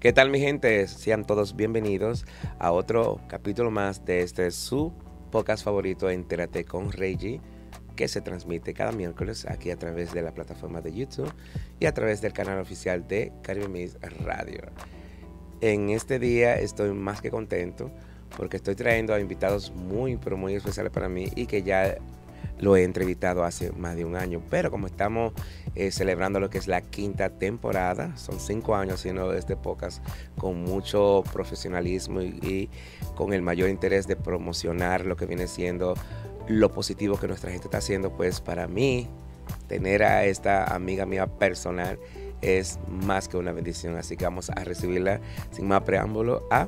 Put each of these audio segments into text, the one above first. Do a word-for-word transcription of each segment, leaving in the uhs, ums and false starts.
¿Qué tal, mi gente? Sean todos bienvenidos a otro capítulo más de este su podcast favorito, Entérate con Reggie, que se transmite cada miércoles aquí a través de la plataforma de YouTube y a través del canal oficial de Caribe Mix Radio. En este día estoy más que contento porque estoy trayendo a invitados muy, pero muy especiales para mí y que ya lo he entrevistado hace más de un año, pero como estamos eh, celebrando lo que es la quinta temporada, son cinco años haciendo este podcast con mucho profesionalismo y, y con el mayor interés de promocionar lo que viene siendo lo positivo que nuestra gente está haciendo, pues para mí tener a esta amiga mía personal es más que una bendición, así que vamos a recibirla sin más preámbulo a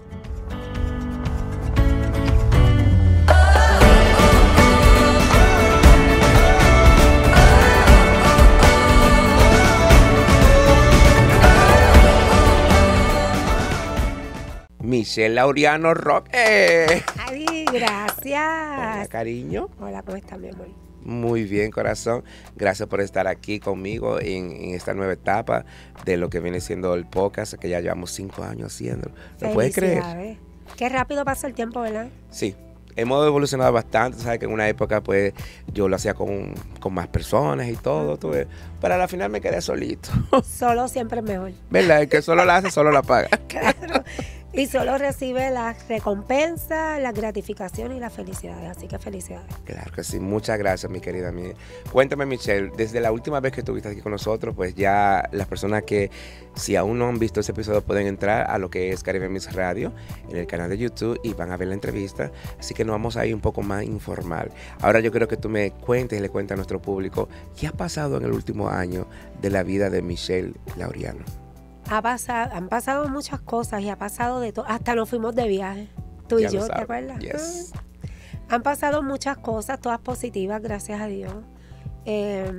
Michelle Laureano Roque. ¡Eh! Ay, gracias. Hola, cariño. Hola, ¿cómo estás, mi amor? Muy bien, corazón. Gracias por estar aquí conmigo en, en esta nueva etapa de lo que viene siendo el podcast, que ya llevamos cinco años haciéndolo. ¿Lo puedes creer? Qué rápido pasa el tiempo, ¿verdad? Sí. Hemos evolucionado bastante, sabes que en una época pues yo lo hacía con, con más personas y todo, tú ves, pero a la final me quedé solito. Solo siempre es mejor. ¿Verdad? El que solo la hace, solo la paga. Claro. Y solo recibe las recompensas, las gratificaciones y las felicidades. Así que felicidades. Claro que sí. Muchas gracias, mi querida amiga. Cuéntame, Michelle, desde la última vez que estuviste aquí con nosotros, pues ya las personas que, si aún no han visto ese episodio, pueden entrar a lo que es Caribe Mix Radio en el canal de YouTube y van a ver la entrevista. Así que nos vamos a ir un poco más informal. Ahora yo quiero que tú me cuentes y le cuentes a nuestro público qué ha pasado en el último año de la vida de Michelle Laureano. Ha pasado, han pasado muchas cosas y ha pasado de todo. Hasta nos fuimos de viaje, tú y Ya yo, lo ¿te sabes. acuerdas? Yes. Han pasado muchas cosas, todas positivas, gracias a Dios. Eh,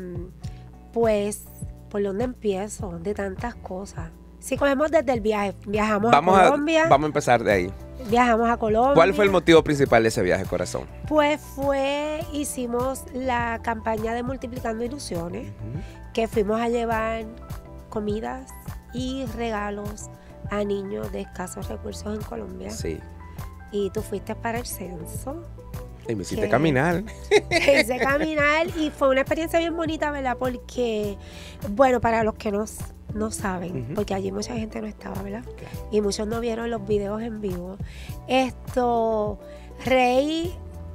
pues, ¿por dónde empiezo? De tantas cosas. Si cogemos desde el viaje, viajamos Vamos a a, Colombia. vamos a empezar de ahí. Viajamos a Colombia. ¿Cuál fue el motivo principal de ese viaje, corazón? Pues fue, hicimos la campaña de Multiplicando Ilusiones, Uh-huh. que fuimos a llevar comidas y regalos a niños de escasos recursos en Colombia. Sí. Y tú fuiste para el censo. Y me hiciste ¿Qué? caminar. Te hice caminar y fue una experiencia bien bonita, ¿verdad? Porque, bueno, para los que no, no saben, Uh-huh. porque allí mucha gente no estaba, ¿verdad? Claro. Y muchos no vieron los videos en vivo. Esto, Rey,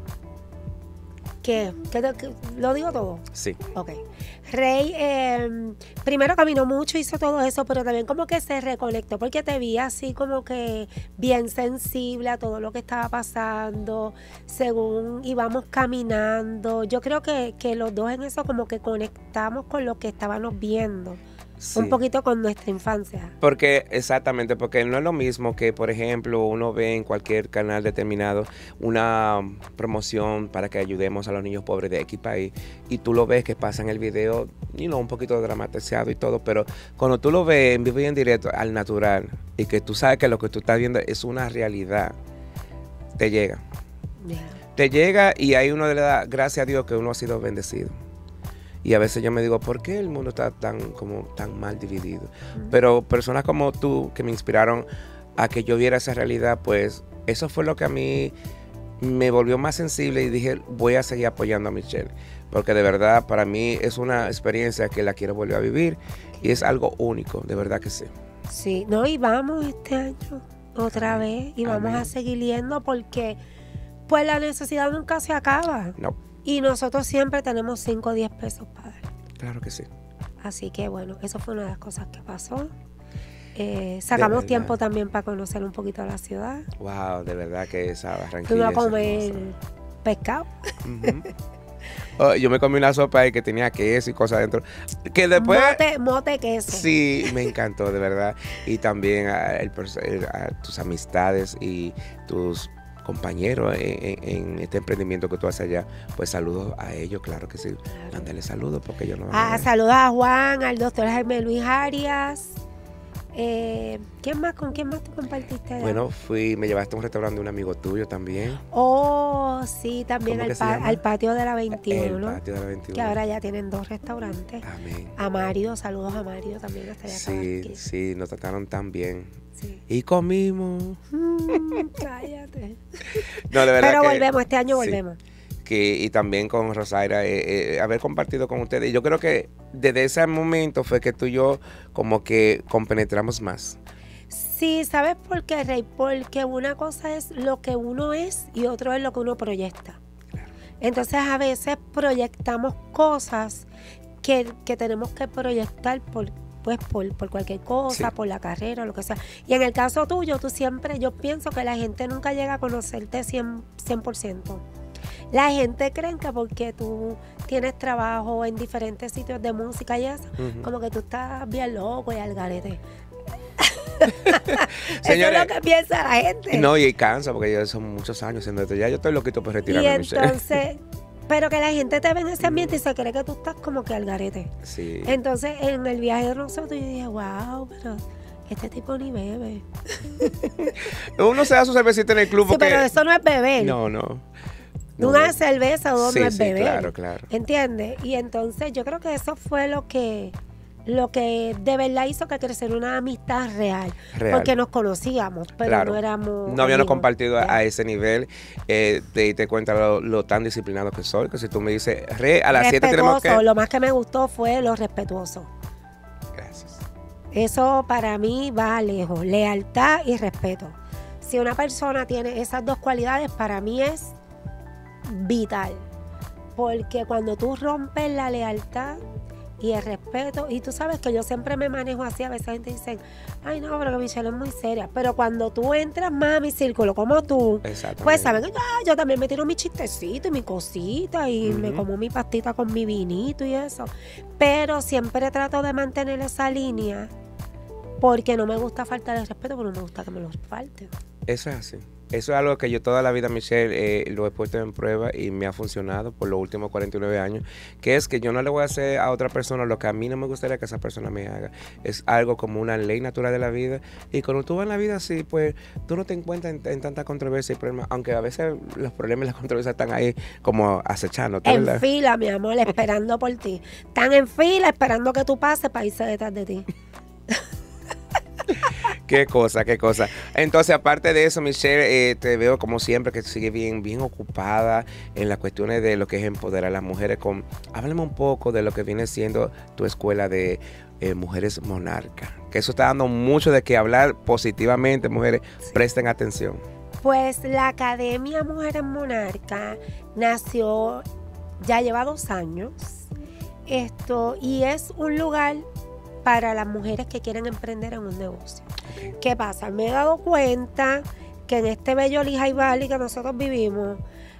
¿qué? ¿Qué te- qué- ¿Lo digo todo? Sí. Ok. Rey, eh, primero caminó mucho, hizo todo eso, pero también como que se reconectó porque te vi así como que bien sensible a todo lo que estaba pasando, según íbamos caminando. Yo creo que, que los dos en eso como que conectamos con lo que estábamos viendo, Sí. un poquito con nuestra infancia. Porque, exactamente, porque no es lo mismo que, por ejemplo, uno ve en cualquier canal determinado una promoción para que ayudemos a los niños pobres de X país y tú lo ves que pasa en el video, you know, un poquito dramatizado y todo, pero cuando tú lo ves en vivo y en directo, al natural, y que tú sabes que lo que tú estás viendo es una realidad, te llega. Yeah. Te llega y ahí uno le da gracias a Dios que uno ha sido bendecido. Y a veces yo me digo, ¿por qué el mundo está tan, como, tan mal dividido? Mm. Pero personas como tú que me inspiraron a que yo viera esa realidad, pues eso fue lo que a mí me volvió más sensible y dije, voy a seguir apoyando a Michelle. Porque de verdad para mí es una experiencia que la quiero volver a vivir y es algo único, de verdad que sí. Sí, no, y vamos este año otra vez y vamos Amén. a seguir yendo porque pues la necesidad nunca se acaba. No, Y nosotros siempre tenemos cinco o diez pesos para dar. claro que sí. Así que bueno, eso fue una de las cosas que pasó. Eh, sacamos verdad. tiempo también para conocer un poquito la ciudad. Wow, de verdad que esa Barranquilla Fuimos a es comer hermosa. pescado. Ujú. Oh, yo me comí una sopa ahí que tenía queso y cosas dentro. Que después... mote, mote queso. Sí, me encantó, de verdad. Y también a, el pers- el- a tus amistades y tus compañeros en, en- en este emprendimiento que tú haces allá. Pues saludos a ellos, claro que sí. Claro. Mándale saludos porque ellos no van a Ah, ver. saludos a Juan, al doctor Jaime Luis Arias, Eh, ¿Quién más? ¿Con quién más tú compartiste? Bueno, fui, me llevaste a un restaurante de un amigo tuyo también. Oh, sí, también al, pa al patio de la veintiuno. El patio de la veintiuno. Que ahora ya tienen dos restaurantes. Amén. A Mario, saludos a Mario también. Hasta allá sí, aquí. sí, nos trataron tan bien. Sí. Y comimos. Mm, cállate. No, de verdad. Pero que, volvemos, este año sí, volvemos. Que, y también con Rosaira, eh, eh, haber compartido con ustedes. Yo creo que desde ese momento fue que tú y yo como que compenetramos más. Sí, ¿sabes por qué, Rey? Porque una cosa es lo que uno es y otro es lo que uno proyecta. Claro. Entonces a veces proyectamos cosas que, que tenemos que proyectar por, pues, por, por cualquier cosa, sí. por la carrera, lo que sea. Y en el caso tuyo, tú siempre, yo pienso que la gente nunca llega a conocerte cien por ciento. La gente cree que porque tú tienes trabajo en diferentes sitios de música y eso, uh-huh. como que tú estás bien loco y al garete. Señores, eso es lo que piensa la gente. No, y cansa porque ya son muchos años haciendo esto. Ya yo estoy loquito por retirarme. Y entonces, pero que la gente te ve en ese ambiente y se cree que tú estás como que al garete. Sí. Entonces, en el viaje de nosotros yo dije, wow, pero este tipo ni bebe. Uno se da su cervecita en el club. Sí, porque... pero eso no es beber. No, no. No, una no. cerveza o dos sí, no es sí, beber. Claro, claro. ¿Entiendes? Y entonces yo creo que eso fue lo que lo que de verdad hizo que crecer una amistad real. real. Porque nos conocíamos, pero claro. no éramos. No habíamos compartido a, a ese nivel. Eh, te diste cuenta lo, lo tan disciplinado que soy, que si tú me dices, Re, a las siete tenemos que. Lo más que me gustó fue lo respetuoso. Gracias. Eso para mí va lejos. Lealtad y respeto. Si una persona tiene esas dos cualidades, para mí es vital, porque cuando tú rompes la lealtad y el respeto, y tú sabes que yo siempre me manejo así, a veces la gente dice, ay no, pero que Michelle es muy seria, pero cuando tú entras más a mi círculo como tú, pues saben que ah, yo también me tiro mi chistecito y mi cosita y uh-huh. me como mi pastita con mi vinito y eso, pero siempre trato de mantener esa línea porque no me gusta faltar el respeto, pero no me gusta que me lo falten. Eso es así. Eso es algo que yo toda la vida, Michelle, eh, lo he puesto en prueba y me ha funcionado por los últimos cuarenta y nueve años, que es que yo no le voy a hacer a otra persona lo que a mí no me gustaría que esa persona me haga. Es algo como una ley natural de la vida, y cuando tú vas en la vida así, pues tú no te encuentras en, en tanta controversia y problemas, aunque a veces los problemas y las controversias están ahí como acechando. En ¿verdad? fila, mi amor, esperando por ti. Están en fila esperando que tú pases para irse detrás de ti. Qué cosa, qué cosa. Entonces, aparte de eso, Michelle, eh, te veo como siempre que sigue bien, bien ocupada en las cuestiones de lo que es empoderar a las mujeres. Con, háblame un poco de lo que viene siendo tu escuela de eh, mujeres monarcas, que eso está dando mucho de qué hablar positivamente, mujeres, sí. Presten atención. Pues la Academia Mujeres Monarcas nació, ya lleva dos años, esto, y es un lugar para las mujeres que quieren emprender en un negocio. Okay. ¿Qué pasa? Me he dado cuenta que en este bello Lehigh Valley que nosotros vivimos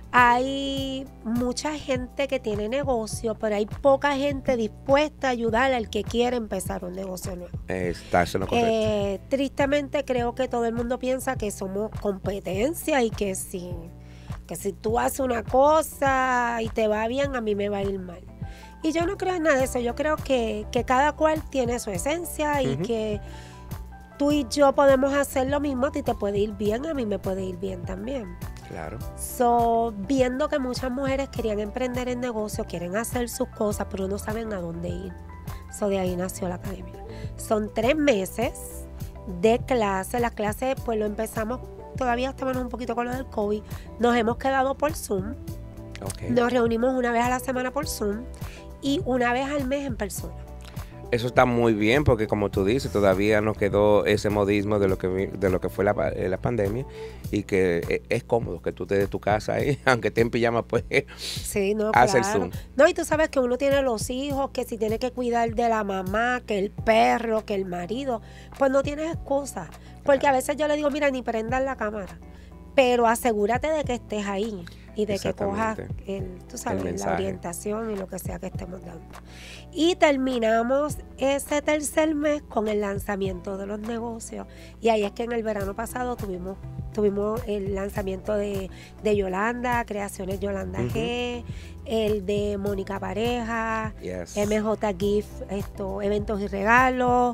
hay mucha gente que tiene negocio, pero hay poca gente dispuesta a ayudar al que quiere empezar un negocio nuevo. Está eso no correcto. Eh, tristemente creo que todo el mundo piensa que somos competencia y que si, que si tú haces una cosa y te va bien, a mí me va a ir mal. Y yo no creo en nada de eso. Yo creo que, que cada cual tiene su esencia y uh-huh. que tú y yo podemos hacer lo mismo. A ti te puede ir bien, a mí me puede ir bien también. Claro. So, viendo que muchas mujeres querían emprender en negocio, quieren hacer sus cosas, pero no saben a dónde ir. So, de ahí nació la academia. Son tres meses de clase. Las clases, pues lo empezamos, todavía estamos un poquito con lo del COVID. Nos hemos quedado por Zoom. Okay. Nos reunimos una vez a la semana por Zoom y una vez al mes en persona. Eso está muy bien porque, como tú dices, todavía nos quedó ese modismo de lo que de lo que fue la, la pandemia, y que es cómodo que tú estés de tu casa ahí, aunque estés en pijama, pues sí, no, hace claro. el Zoom. No, y tú sabes que uno tiene los hijos, que si tiene que cuidar de la mamá, que el perro, que el marido, pues no tienes excusa. Porque a veces yo le digo, mira, ni prendan la cámara, pero asegúrate de que estés ahí y de que cojas el, tú sabes, el la orientación y lo que sea que estemos dando. Y terminamos ese tercer mes con el lanzamiento de los negocios. Y ahí es que en el verano pasado tuvimos, tuvimos el lanzamiento de, de Yolanda, Creaciones Yolanda uh-huh. G, el de Mónica Pareja, yes. M J Gift, esto, eventos y regalos.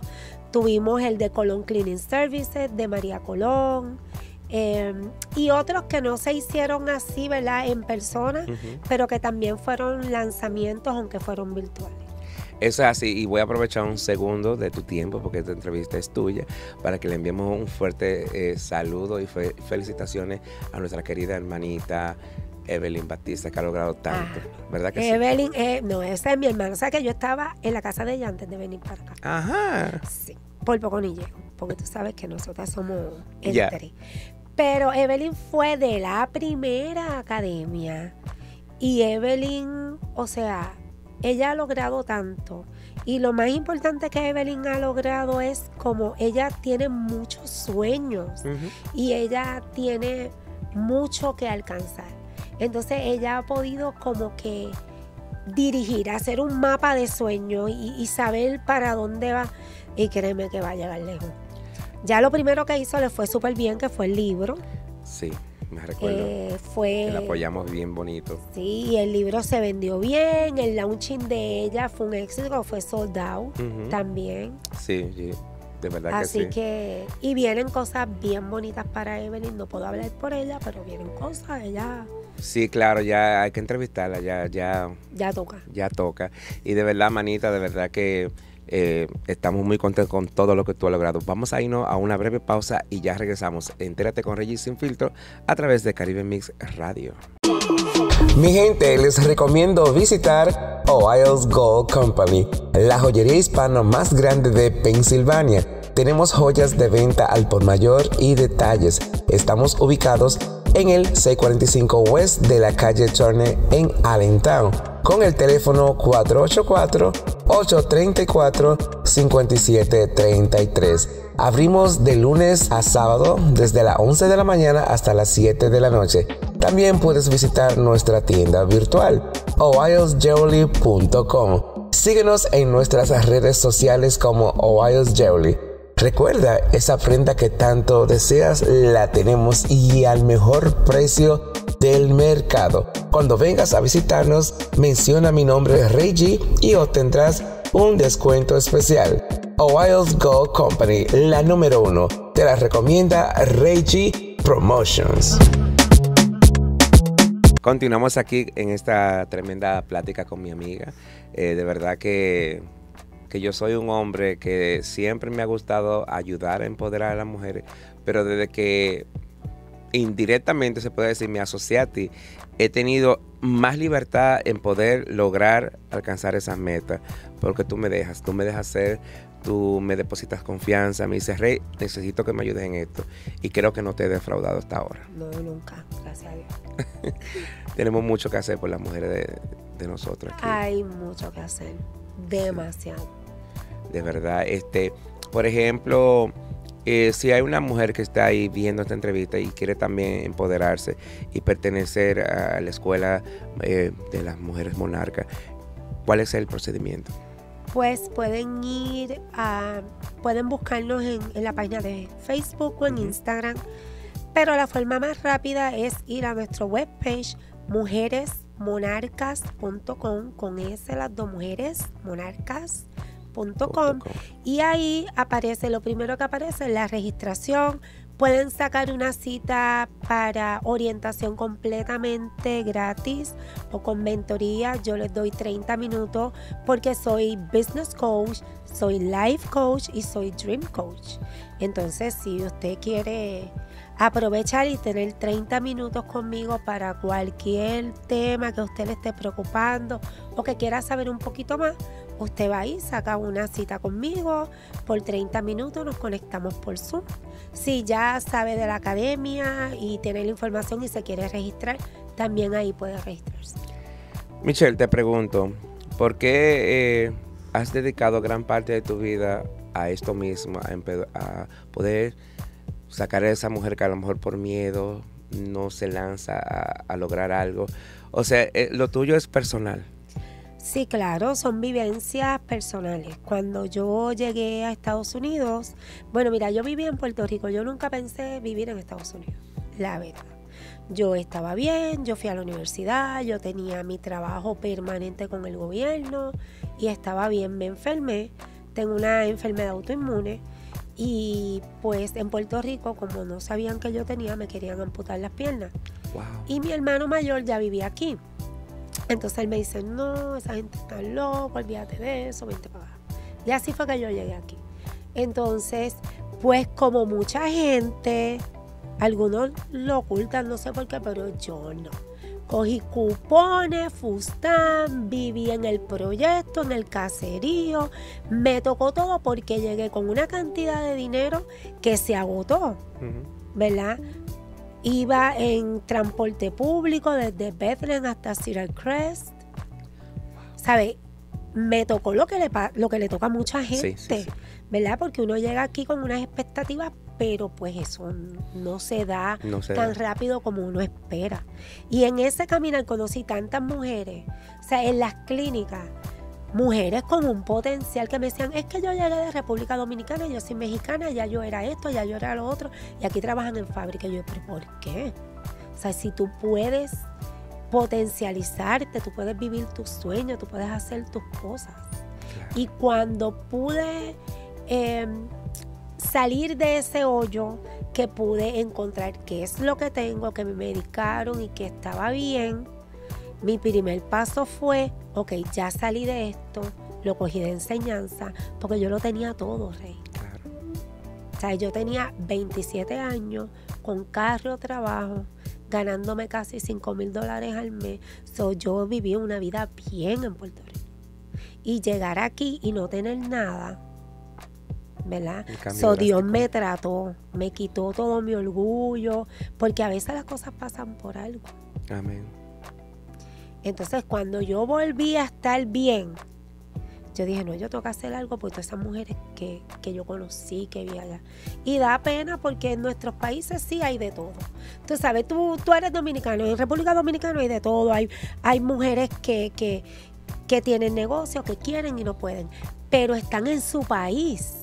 tuvimos el de Colón Cleaning Services, de María Colón, eh, y otros que no se hicieron así, ¿verdad?, en persona, uh-huh. pero que también fueron lanzamientos, aunque fueron virtuales. Eso es así, y voy a aprovechar un segundo de tu tiempo, porque esta entrevista es tuya, para que le enviemos un fuerte eh, saludo y fe felicitaciones a nuestra querida hermanita Evelyn Batista, que ha logrado tanto, ah, ¿verdad que Evelyn, sí? Eh, no, esa es mi hermana. O sea que yo estaba en la casa de ella antes de venir para acá. Ajá. Sí, por poco ni llego, porque tú sabes que nosotras somos el yeah. tres. Pero Evelyn fue de la primera academia. Y Evelyn, o sea, ella ha logrado tanto. Y lo más importante que Evelyn ha logrado es como ella tiene muchos sueños. Uh-huh. Y ella tiene mucho que alcanzar. Entonces ella ha podido como que dirigir, hacer un mapa de sueños y, y saber para dónde va. Y créeme que va a llegar lejos. Ya lo primero que hizo le fue súper bien, que fue el libro. Sí, me recuerdo. Eh, fue, que la apoyamos bien bonito. Sí, el libro se vendió bien, el launching de ella fue un éxito, fue sold out uh-huh. también. Sí, sí. De verdad Así que sí. que, y vienen cosas bien bonitas para Evelyn, no puedo hablar por ella, pero vienen cosas, ella... Sí, claro, ya hay que entrevistarla, ya, ya... Ya toca. Ya toca. Y de verdad, manita, de verdad que eh, estamos muy contentos con todo lo que tú has logrado. Vamos a irnos a una breve pausa y ya regresamos. Entérate con Reggie Sin Filtro a través de Caribe Mix Radio. Mi gente, les recomiendo visitar O'Hiles Gold Company, la joyería hispana más grande de Pensilvania. Tenemos joyas de venta al por mayor y detalles. Estamos ubicados en el seiscientos cuarenta y cinco West de la calle Turner en Allentown, con el teléfono cuatro ocho cuatro, ocho tres cuatro, cinco siete tres tres. Abrimos de lunes a sábado desde las once de la mañana hasta las siete de la noche. También puedes visitar nuestra tienda virtual, O'Hiles Jewelry punto com. Síguenos en nuestras redes sociales como O'Hiles Jewelry. Recuerda, esa prenda que tanto deseas la tenemos y al mejor precio del mercado. Cuando vengas a visitarnos, menciona mi nombre Reggie y obtendrás un descuento especial. O'Hiles Gold Company, la número uno, te la recomienda Reggie Promotions. Continuamos aquí en esta tremenda plática con mi amiga. Eh, de verdad que, que yo soy un hombre que siempre me ha gustado ayudar a empoderar a las mujeres, pero desde que indirectamente se puede decir me asocié a ti, he tenido más libertad en poder lograr alcanzar esas metas, porque tú me dejas, tú me dejas ser, tú me depositas confianza, me dices, Rey, necesito que me ayudes en esto, y creo que no te he defraudado hasta ahora. No, nunca, gracias a Dios. Tenemos mucho que hacer por las mujeres de, de nosotros aquí. Hay mucho que hacer, demasiado. Sí. De verdad, este, por ejemplo, eh, si hay una mujer que está ahí viendo esta entrevista y quiere también empoderarse y pertenecer a la escuela eh, de las mujeres monarcas, ¿cuál es el procedimiento? Pues pueden ir a, pueden buscarnos en, en la página de Facebook o en uh-huh. Instagram, pero la forma más rápida es ir a nuestro webpage mujeres monarcas punto com, con S las dos, mujeres monarcas punto com, y ahí aparece, lo primero que aparece es la registración. Pueden sacar una cita para orientación completamente gratis o con mentoría. Yo les doy treinta minutos porque soy business coach, soy life coach y soy dream coach. Entonces, si usted quiere aprovechar y tener treinta minutos conmigo para cualquier tema que a usted le esté preocupando o que quiera saber un poquito más, usted va ahí, saca una cita conmigo por treinta minutos, nos conectamos por Zoom. Si ya sabe de la academia y tiene la información y se quiere registrar, también ahí puede registrarse. Michelle, te pregunto, ¿por qué eh, has dedicado gran parte de tu vida a esto mismo, a, a poder sacar a esa mujer que a lo mejor por miedo no se lanza a, a lograr algo? O sea, eh, lo tuyo es personal. Sí, claro, son vivencias personales. Cuando yo llegué a Estados Unidos, bueno, mira, yo vivía en Puerto Rico, yo nunca pensé vivir en Estados Unidos, la verdad. Yo estaba bien, yo fui a la universidad, yo tenía mi trabajo permanente con el gobierno y estaba bien, me enfermé, tengo una enfermedad autoinmune y pues en Puerto Rico, como no sabían que yo tenía, me querían amputar las piernas. Wow. Y mi hermano mayor ya vivía aquí. Entonces él me dice, no, esa gente está loca, olvídate de eso, vente para acá. Y así fue que yo llegué aquí. Entonces, pues como mucha gente, algunos lo ocultan, no sé por qué, pero yo no. Cogí cupones, Fustán, viví en el proyecto, en el caserío. Me tocó todo porque llegué con una cantidad de dinero que se agotó, uh-huh. ¿verdad? Iba en transporte público desde Bethlehem hasta Cedar Crest. ¿Sabes? Me tocó lo que le, lo que le toca a mucha gente, sí, sí, sí. ¿verdad? Porque uno llega aquí con unas expectativas, pero pues eso no se da no se tan da. rápido como uno espera. Y en ese caminar conocí tantas mujeres, o sea, en las clínicas, mujeres con un potencial que me decían, es que yo llegué de República Dominicana, yo soy mexicana, ya yo era esto, ya yo era lo otro, y aquí trabajan en fábrica. Y yo, ¿pero por qué? O sea, si tú puedes potencializarte, tú puedes vivir tus sueños, tú puedes hacer tus cosas. Claro. Y cuando pude eh, salir de ese hoyo, que pude encontrar qué es lo que tengo, que me medicaron y que estaba bien, mi primer paso fue, ok, ya salí de esto, lo cogí de enseñanza, porque yo lo tenía todo, Rey. Claro. O sea, yo tenía veintisiete años, con carro, trabajo, ganándome casi cinco mil dólares al mes. So, yo viví una vida bien en Puerto Rico. Y llegar aquí y no tener nada, ¿verdad? So, Dios me trató, me quitó todo mi orgullo, porque a veces las cosas pasan por algo. Amén. Entonces, cuando yo volví a estar bien, yo dije, no, yo tengo que hacer algo por todas esas mujeres que, que yo conocí, que vi allá. Y da pena porque en nuestros países sí hay de todo. Tú sabes, tú, tú eres dominicano, en República Dominicana hay de todo. Hay, hay mujeres que, que, que tienen negocios, que quieren y no pueden, pero están en su país.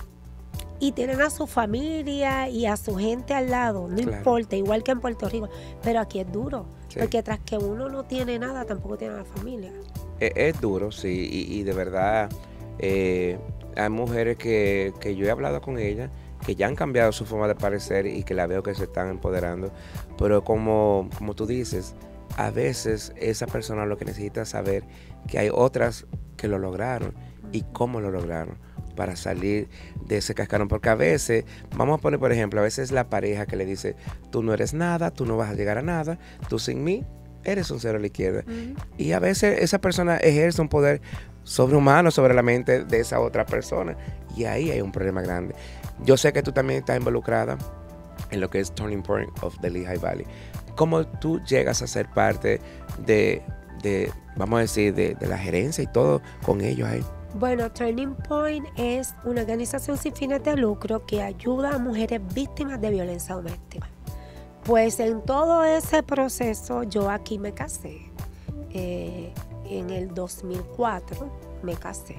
Y tienen a su familia y a su gente al lado, no claro. importa, igual que en Puerto Rico. Pero aquí es duro, sí. porque tras que uno no tiene nada, tampoco tiene a la familia. Es, es duro, sí, y, y de verdad eh, hay mujeres que, que yo he hablado con ellas, que ya han cambiado su forma de parecer y que la veo que se están empoderando. Pero como, como tú dices, a veces esa persona lo que necesita es saber que hay otras que lo lograron y cómo lo lograron, para salir de ese cascarón, porque a veces, vamos a poner por ejemplo, a veces la pareja que le dice, tú no eres nada, tú no vas a llegar a nada, tú sin mí eres un cero a la izquierda. Uh-huh. Y a veces esa persona ejerce un poder sobrehumano sobre la mente de esa otra persona, y ahí hay un problema grande. Yo sé que tú también estás involucrada en lo que es Turning Point of the Lehigh Valley. ¿Cómo tú llegas a ser parte de, de vamos a decir, de, de la gerencia y todo con ellos ahí? Bueno, Turning Point es una organización sin fines de lucro que ayuda a mujeres víctimas de violencia doméstica. Pues en todo ese proceso yo aquí me casé. Eh, en el dos mil cuatro me casé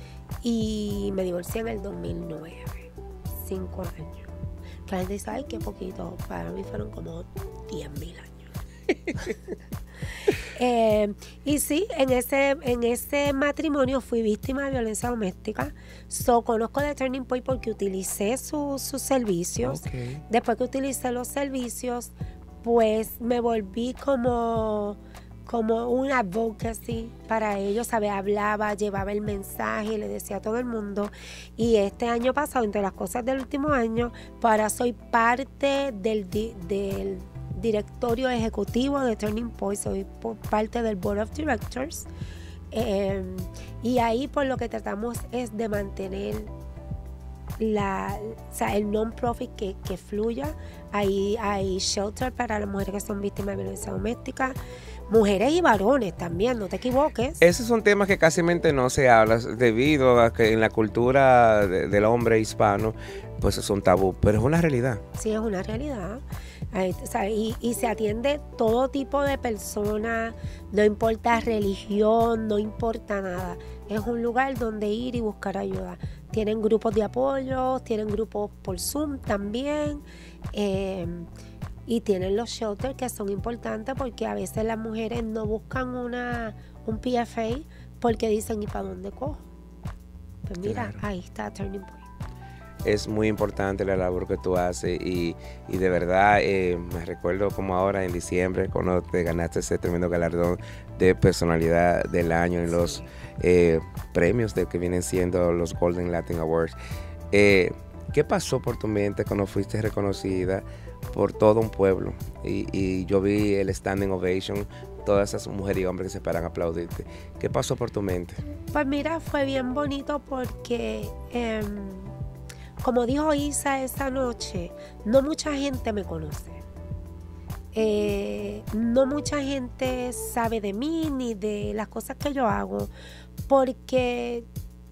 y me divorcié en el dos mil nueve, cinco años. Que la gente dice, ay, qué poquito. Para mí fueron como diez mil años. Eh, y sí, en ese, en ese matrimonio fui víctima de violencia doméstica. So, conozco de Turning Point porque utilicé su, sus servicios. Okay. Después que utilicé los servicios, pues me volví como, como un advocacy para ellos, ¿sabes? Hablaba, llevaba el mensaje, le decía a todo el mundo. Y este año pasado, entre las cosas del último año, pues ahora soy parte del... del directorio ejecutivo de Turning Point, soy parte del Board of Directors, eh, y ahí por lo que tratamos es de mantener la, o sea, el non-profit que, que fluya. Ahí hay shelter para las mujeres que son víctimas de violencia doméstica, mujeres y varones también, no te equivoques. Esos son temas que casi no se habla debido a que en la cultura de, del hombre hispano pues son tabú, pero es una realidad. Sí, es una realidad. Y, y se atiende todo tipo de personas, no importa religión, no importa nada. Es un lugar donde ir y buscar ayuda. Tienen grupos de apoyo, tienen grupos por Zoom también, eh, y tienen los shelters que son importantes porque a veces las mujeres no buscan una, un P F A porque dicen, ¿y para dónde cojo? Pues mira, Claro. ahí está Turning Point. Es muy importante la labor que tú haces y, y de verdad eh, me recuerdo como ahora en diciembre cuando te ganaste ese tremendo galardón de personalidad del año en los Sí. eh, premios de que vienen siendo los Golden Latin Awards. Eh, ¿Qué pasó por tu mente cuando fuiste reconocida por todo un pueblo? Y, y yo vi el standing ovation, todas esas mujeres y hombres que se paran a aplaudirte. ¿Qué pasó por tu mente? Pues mira, fue bien bonito porque, eh, como dijo Isa esa noche, no mucha gente me conoce. Eh, no mucha gente sabe de mí ni de las cosas que yo hago, porque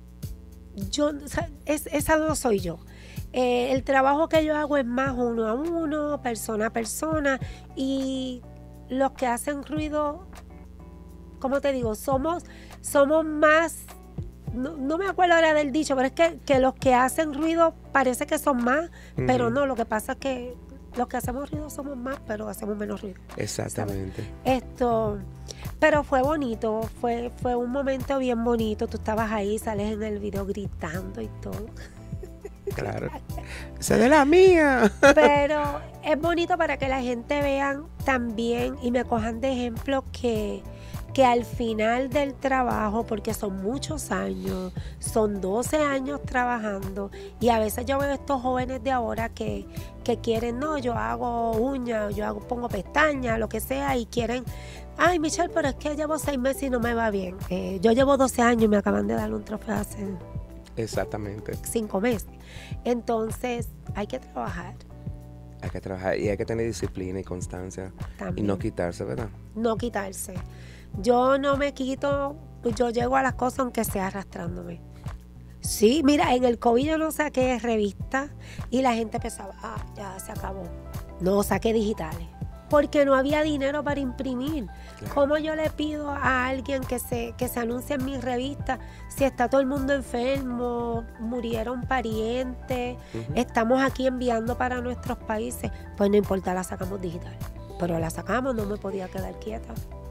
yo, o sea, es, esa no soy yo. Eh, el trabajo que yo hago es más uno a uno, persona a persona, y los que hacen ruido, como te digo, somos, somos más, no, no me acuerdo ahora del dicho, pero es que, que los que hacen ruido parece que son más, pero Ujú. no, lo que pasa es que los que hacemos ruido somos más, pero hacemos menos ruido. Exactamente. Esto, pero fue bonito, fue, fue un momento bien bonito. Tú estabas ahí, sales en el video gritando y todo. Claro. ¡Esa es de la mía! Pero es bonito para que la gente vean también y me cojan de ejemplo que, que al final del trabajo, porque son muchos años, son doce años trabajando, y a veces yo veo estos jóvenes de ahora que, que quieren, no, yo hago uñas, yo hago, pongo pestañas, lo que sea, y quieren, ay, Michelle, pero es que llevo seis meses y no me va bien. Eh, yo llevo doce años y me acaban de dar un trofeo hace Exactamente. cinco meses. Entonces, hay que trabajar Hay que trabajar y hay que tener disciplina y constancia también. y no quitarse, ¿verdad? No quitarse. Yo no me quito, pues yo llego a las cosas aunque sea arrastrándome. Sí, mira, en el COVID yo no saqué revistas y la gente pensaba, ah, ya se acabó. No, saqué digitales. Porque no había dinero para imprimir. Claro. ¿Cómo yo le pido a alguien que se, que se anuncie en mi revista si está todo el mundo enfermo, murieron parientes, Ujú. estamos aquí enviando para nuestros países? Pues no importa, la sacamos digital. Pero la sacamos, no me podía quedar quieta.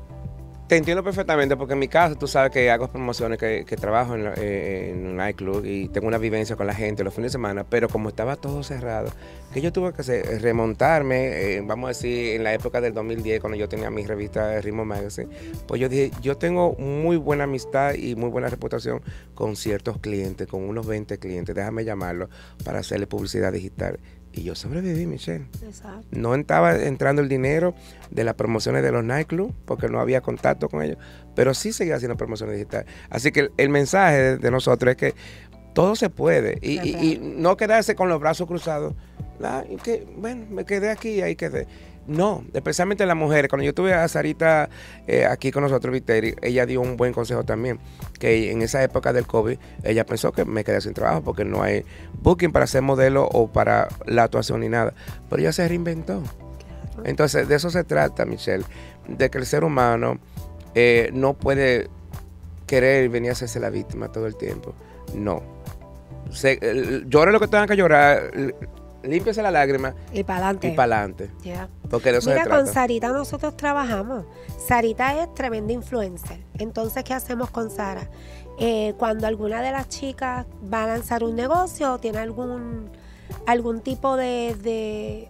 Te entiendo perfectamente porque en mi caso tú sabes que hago promociones, que, que trabajo en, la- eh, en un nightclub y tengo una vivencia con la gente los fines de semana, pero como estaba todo cerrado, que yo tuve que hacer, remontarme, eh, vamos a decir, en la época del dos mil diez, cuando yo tenía mi revista Ritmo Magazine, pues yo dije, yo tengo muy buena amistad y muy buena reputación con ciertos clientes, con unos veinte clientes, déjame llamarlos para hacerle publicidad digital. Y yo sobreviví, Michelle. Exacto. No estaba entrando el dinero de las promociones de los nightclubs porque no había contacto con ellos, pero sí seguía haciendo promociones digitales. Así que el, el mensaje de, de nosotros es que todo se puede y, y- y no quedarse con los brazos cruzados. Ah, y que, bueno, me quedé aquí y ahí quedé. No, especialmente las mujeres. Cuando yo tuve a Sarita eh, aquí con nosotros, Viteri, ella dio un buen consejo también, que en esa época del COVID, ella pensó que me quedé sin trabajo porque no hay booking para ser modelo o para la actuación ni nada. Pero ella se reinventó. Claro. Entonces, de eso se trata, Michelle, de que el ser humano eh, no puede querer venir a hacerse la víctima todo el tiempo. No. Se, eh, llore lo que tengan que llorar, l- límpiese la lágrima Y para adelante. y para adelante. Yeah. Porque de eso Mira, se con trata. Sarita nosotros trabajamos. Sarita es tremenda influencer. Entonces, ¿qué hacemos con Sara? Eh, cuando alguna de las chicas va a lanzar un negocio o tiene algún, algún tipo de, de,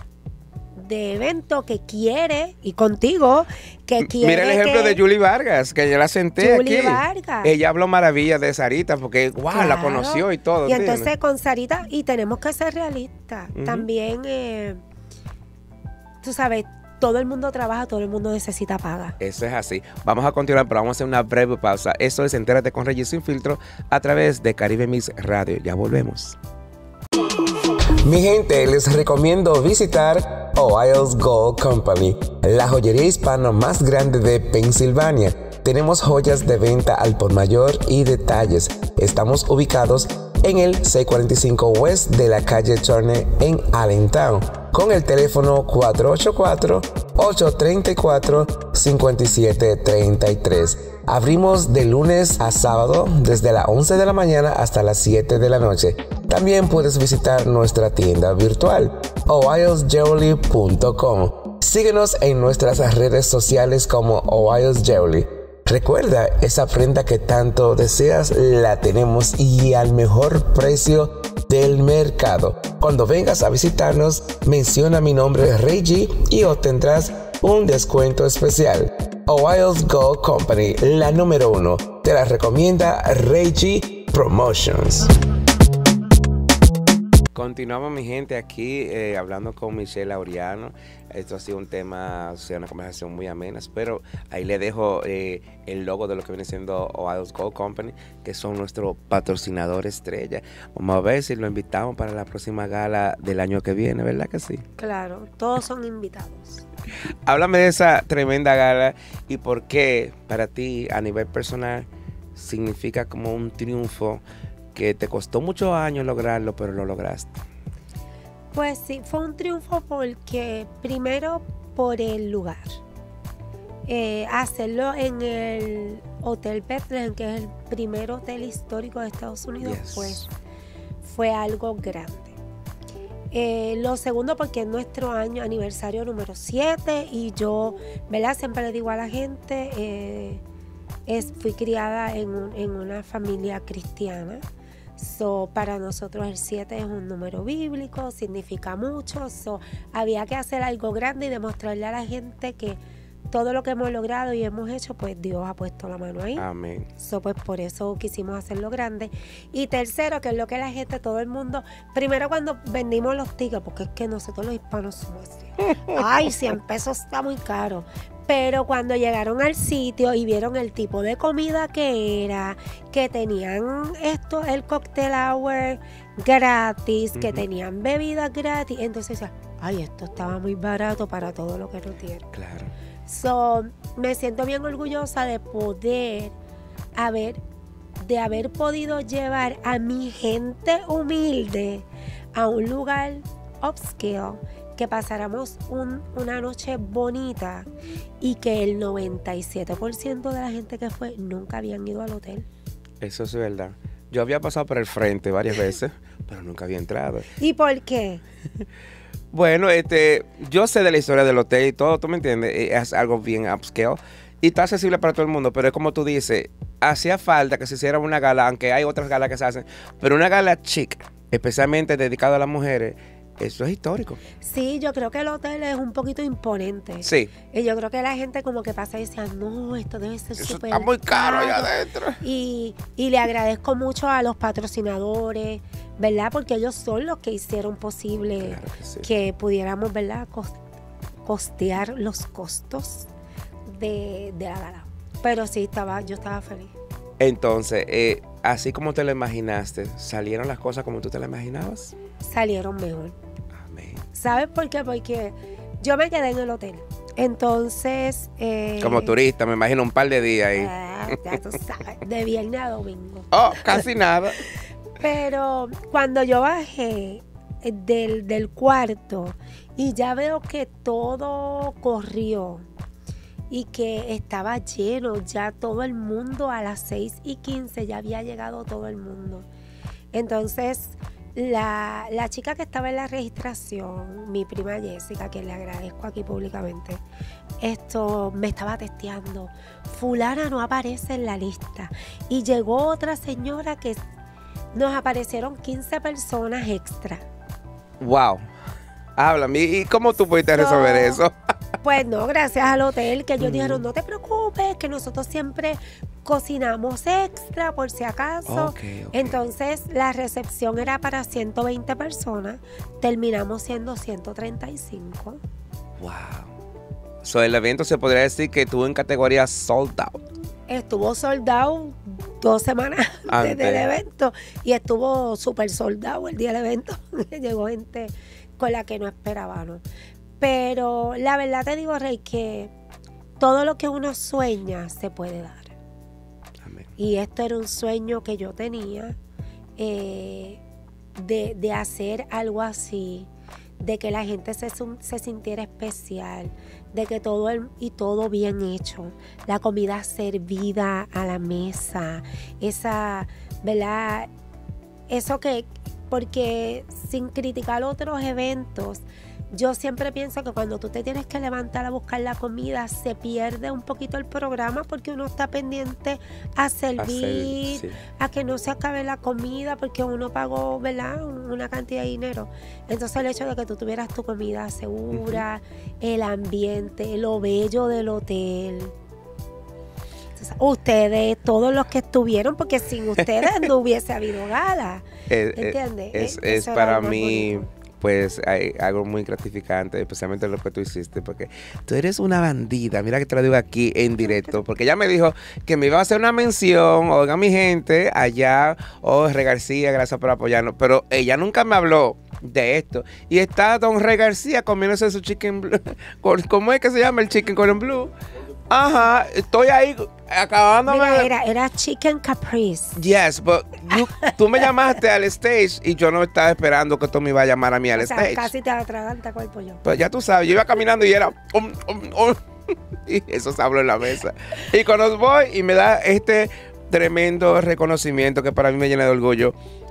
de evento que quiere, y contigo, que quiere. Mira el ejemplo que- de Julie Vargas, que yo la senté Julie aquí. Vargas. Ella habló maravillas de Sarita porque, wow, la Claro. conoció y todo. Y ¿entiendes? entonces con Sarita, y tenemos que ser realistas. Ujú. También, eh, tú sabes, todo el mundo trabaja, todo el mundo necesita paga. Eso es así. Vamos a continuar, pero vamos a hacer una breve pausa. Eso es Entérate con Reggie Sin Filtro a través de Caribe Mix Radio. Ya volvemos. Mi gente, les recomiendo visitar O'Hiles Gold Company, la joyería hispana más grande de Pensilvania. Tenemos joyas de venta al por mayor y detalles. Estamos ubicados en el seiscientos cuarenta y cinco West de la calle Turner en Allentown, con el teléfono cuatro ocho cuatro, ocho tres cuatro, cinco siete tres tres. Abrimos de lunes a sábado desde las once de la mañana hasta las siete de la noche. También puedes visitar nuestra tienda virtual, O'Hiles Jewelry punto com. Síguenos en nuestras redes sociales como O'Hiles Jewelry. Recuerda, esa prenda que tanto deseas la tenemos y al mejor precio del mercado. Cuando vengas a visitarnos, menciona mi nombre Reggie y obtendrás un descuento especial. O'Hiles Gold Company, la número uno, te la recomienda Reggie Promotions. Continuamos, mi gente, aquí eh, hablando con Michelle Laureano. Esto ha sido un tema, o sea, una conversación muy amena, pero ahí le dejo eh, el logo de lo que viene siendo O'Hiles Gold Company, que son nuestro patrocinador estrella. Vamos a ver si lo invitamos para la próxima gala del año que viene, ¿verdad que sí? Claro, todos son invitados. Háblame de esa tremenda gala y por qué para ti, a nivel personal, significa como un triunfo que te costó muchos años lograrlo, pero lo lograste. Pues sí, fue un triunfo porque primero por el lugar. Eh, hacerlo en el Hotel Bethlehem, que es el primer hotel histórico de Estados Unidos, Yes. pues fue algo grande. Eh, lo segundo porque es nuestro año aniversario número siete y yo, ¿verdad? Siempre le digo a la gente, eh, es, fui criada en, un, en una familia cristiana. So, para nosotros el siete es un número bíblico, significa mucho. So, había que hacer algo grande y demostrarle a la gente que todo lo que hemos logrado y hemos hecho, pues Dios ha puesto la mano ahí. Amén. So, pues por eso quisimos hacerlo grande. Y tercero, que es lo que la gente, todo el mundo, primero cuando vendimos los tickets, porque es que nosotros los hispanos somos así. Ay, cien pesos está muy caro. Pero cuando llegaron al sitio y vieron el tipo de comida que era, que tenían esto, el cocktail hour gratis, que Ujú. tenían bebidas gratis, entonces decían, ay, esto estaba muy barato para todo lo que nos dieron. Claro. So, me siento bien orgullosa de poder haber, de haber podido llevar a mi gente humilde a un lugar upscale, que pasáramos un, una noche bonita y que el noventa y siete por ciento de la gente que fue nunca habían ido al hotel. Eso es verdad. Yo había pasado por el frente varias veces, pero nunca había entrado. ¿Y por qué? Bueno, este, yo sé de la historia del hotel y todo, ¿tú me entiendes? Es algo bien upscale y está accesible para todo el mundo, pero es como tú dices, hacía falta que se hiciera una gala, aunque hay otras galas que se hacen, pero una gala chic, especialmente dedicada a las mujeres, eso es histórico. Sí, yo creo que el hotel es un poquito imponente. Sí. Y yo creo que la gente como que pasa y dice, no, esto debe ser Eso súper está muy caro allá adentro. Y, y le agradezco mucho a los patrocinadores, ¿verdad? Porque ellos son los que hicieron posible Claro que sí. que pudiéramos, ¿verdad? Cos- costear los costos de, de la gala. Pero sí, estaba, yo estaba feliz. Entonces, eh, así como te lo imaginaste, ¿salieron las cosas como tú te las imaginabas? Salieron mejor. Amén. ¿Sabes por qué? Porque yo me quedé en el hotel. Entonces... eh, Como turista, me imagino un par de días ahí. ah, ya tú sabes, de viernes a domingo. Oh, casi nada. Pero cuando yo bajé del, del cuarto y ya veo que todo corrió y que estaba lleno, ya todo el mundo a las seis y quince ya había llegado todo el mundo. Entonces, la, la chica que estaba en la registración, mi prima Jessica, que le agradezco aquí públicamente, esto me estaba testeando. Fulana no aparece en la lista. Y llegó otra señora que nos aparecieron quince personas extra. Wow. Háblame. ¿Y cómo tú pudiste resolver So, eso? Pues no, gracias al hotel, que ellos Mm. dijeron, no te preocupes, que nosotros siempre cocinamos extra por si acaso. Ok, ok. Entonces la recepción era para ciento veinte personas, terminamos siendo ciento treinta y cinco. Wow. So, el evento se podría decir que estuvo en categoría sold out. Estuvo soldado dos semanas antes Antes. del evento y estuvo súper soldado el día del evento. Llegó gente con la que no esperábamos. Pero la verdad te digo, Rey, que todo lo que uno sueña se puede dar. Amén. Y esto era un sueño que yo tenía eh, de, de hacer algo así, de que la gente se, sum- se sintiera especial, de que todo el- y todo bien hecho, la comida servida a la mesa, esa, ¿verdad? Eso que, porque sin criticar otros eventos, yo siempre pienso que cuando tú te tienes que levantar a buscar la comida, se pierde un poquito el programa porque uno está pendiente a servir, a, ser, sí. a que no se acabe la comida porque uno pagó, ¿verdad?, una cantidad de dinero. Entonces el hecho de que tú tuvieras tu comida segura, uh-huh. el ambiente, lo bello del hotel. Ustedes, todos los que estuvieron, porque sin ustedes no hubiese habido gala. ¿Entiendes? Es, es, es para mí, bonito. Pues, hay algo muy gratificante, especialmente lo que tú hiciste, porque tú eres una bandida. Mira que te lo digo aquí en directo, porque ella me dijo que me iba a hacer una mención, oiga mi gente, allá, oh, Rey García, gracias por apoyarnos, pero ella nunca me habló de esto. Y está Don Rey García comiéndose su chicken blue. ¿Cómo es que se llama el chicken con blue? Ajá, estoy ahí acabándome. Mira, era, era Chicken Caprice. Yes, but you, tú me llamaste al stage y yo no estaba esperando que tú me ibas a llamar a mí al o sea, stage. Casi te atraganta con el pollo. Pues ya tú sabes, yo iba caminando y era um, um, um, y eso se habló en la mesa. Y cuando voy y me da este tremendo reconocimiento que para mí me llena de orgullo.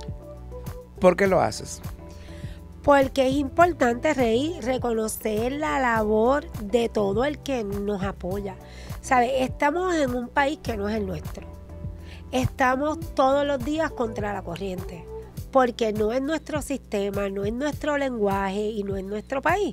¿Por qué lo haces? Porque es importante, Rey, reconocer la labor de todo el que nos apoya. ¿Sabes? Estamos en un país que no es el nuestro. Estamos todos los días contra la corriente. Porque no es nuestro sistema, no es nuestro lenguaje y no es nuestro país.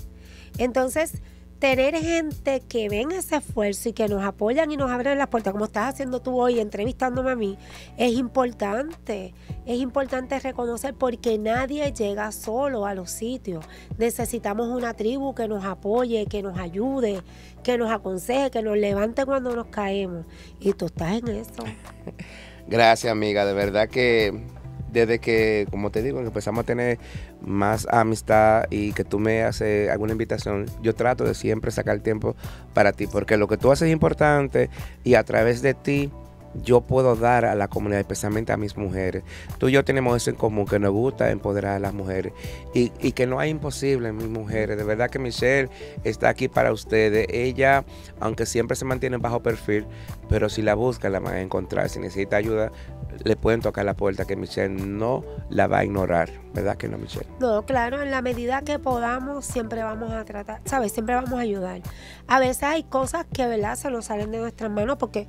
Entonces, tener gente que ven ese esfuerzo y que nos apoyan y nos abren las puertas, como estás haciendo tú hoy entrevistándome a mí, es importante. Es importante reconocer porque nadie llega solo a los sitios. Necesitamos una tribu que nos apoye, que nos ayude, que nos aconseje, que nos levante cuando nos caemos. Y tú estás en eso. Gracias, amiga. De verdad que desde que, como te digo, empezamos a tener más amistad y que tú me haces alguna invitación, yo trato de siempre sacar tiempo para ti, porque lo que tú haces es importante y a través de ti yo puedo dar a la comunidad, especialmente a mis mujeres. Tú y yo tenemos eso en común, que nos gusta empoderar a las mujeres y, y que no hay imposible en mis mujeres. De verdad que Michelle está aquí para ustedes. Ella, aunque siempre se mantiene bajo perfil, pero si la buscan la van a encontrar. Si necesita ayuda, le pueden tocar la puerta, que Michelle no la va a ignorar. ¿Verdad que no, Michelle? No, claro, en la medida que podamos siempre vamos a tratar, ¿sabes? Siempre vamos a ayudar. A veces hay cosas que, ¿verdad?, se nos salen de nuestras manos porque,